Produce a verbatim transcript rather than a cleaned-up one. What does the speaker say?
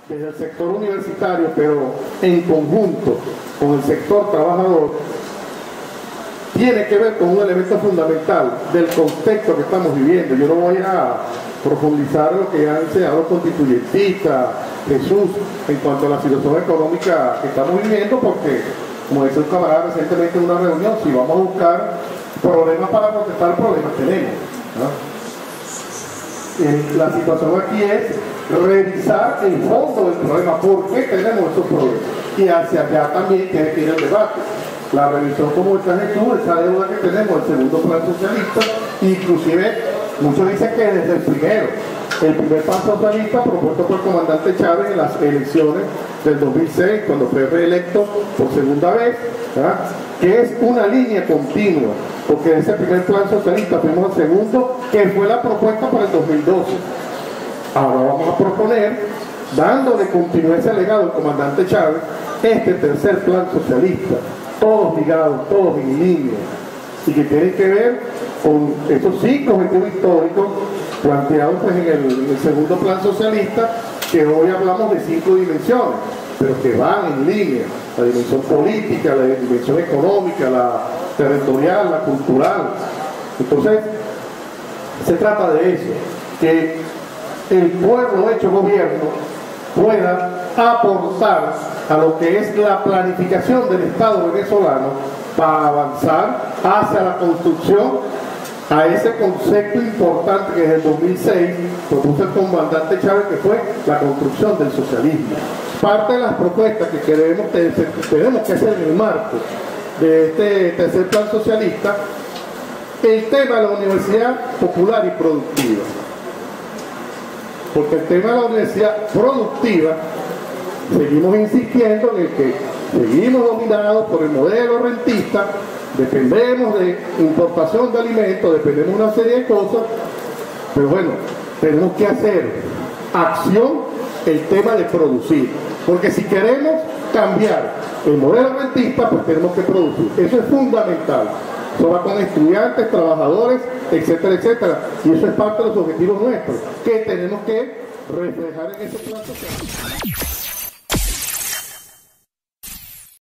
desde el sector universitario, pero en conjunto con el sector trabajador, tiene que ver con un elemento fundamental del contexto que estamos viviendo. Yo no voy a profundizar en lo que han enseñado los constituyentistas, Jesús, en cuanto a la situación económica que estamos viviendo, porque, como decía un camarada recientemente en una reunión, si vamos a buscar problemas para contestar, problemas tenemos, ¿no? Eh, la situación aquí es revisar el fondo del problema, por qué tenemos esos problemas, y hacia allá también tiene que ir el debate. La revisión, como está Jesús, esa deuda que tenemos, el segundo plan socialista, inclusive muchos dicen que desde el primero, el primer plan socialista propuesto por el comandante Chávez en las elecciones del dos mil seis, cuando fue reelecto por segunda vez, ¿verdad?, que es una línea continua, porque ese primer plan socialista fuimos el segundo, que fue la propuesta para el dos mil doce. Ahora vamos a proponer, dándole continuidad a ese legado del comandante Chávez, este tercer plan socialista, todos ligados, todos en línea, y que tienen que ver con estos cinco objetivos históricos planteados pues, en, el, en el segundo plan socialista, que hoy hablamos de cinco dimensiones, pero que van en línea: la dimensión política, la dimensión económica, la territorial, la cultural. Entonces, se trata de eso, que el pueblo hecho gobierno pueda aportar a lo que es la planificación del Estado venezolano para avanzar hacia la construcción, a ese concepto importante que desde el dos mil seis propuso el comandante Chávez, que fue la construcción del socialismo. Parte de las propuestas que queremos, tenemos que hacer en el marco de este tercer plan socialista, el tema de la universidad popular y productiva. Porque el tema de la universidad productiva, seguimos insistiendo en el que seguimos dominados por el modelo rentista, dependemos de importación de alimentos, dependemos de una serie de cosas, pero bueno, tenemos que hacer acción el tema de producir, porque si queremos cambiar el modelo rentista, pues tenemos que producir. Eso es fundamental. Eso va con estudiantes, trabajadores, etcétera, etcétera. Y eso es parte de los objetivos nuestros, que tenemos que reflejar en ese plan social.